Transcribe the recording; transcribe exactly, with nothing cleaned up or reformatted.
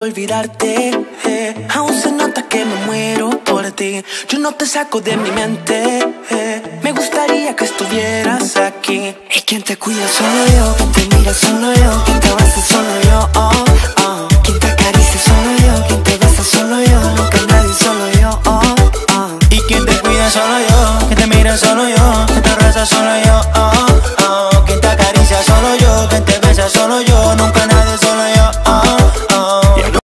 olvidarte, eh. Aún se nota que me muero por ti. Yo no te saco de mi mente, eh. Me gustaría que estuvieras aquí. Y quien te cuida solo yo, quien te mira solo yo, quien te abraza solo yo, oh, oh.